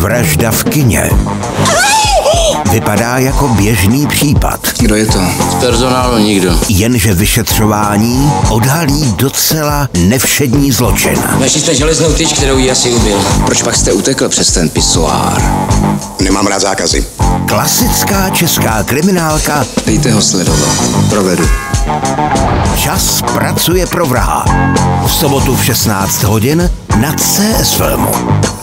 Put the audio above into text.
Vražda v kině. Vypadá jako běžný případ. Kdo je to? Z personálu nikdo. Jenže vyšetřování odhalí docela nevšední zločin. Našli jste železnou tyč, kterou jí asi ubil. Proč pak jste utekl přes ten pisoár? Nemám rád zákazy. Klasická česká kriminálka. Dejte ho sledovat. Provedu. Čas pracuje pro vraha. V sobotu v 16 hodin na CS Filmu.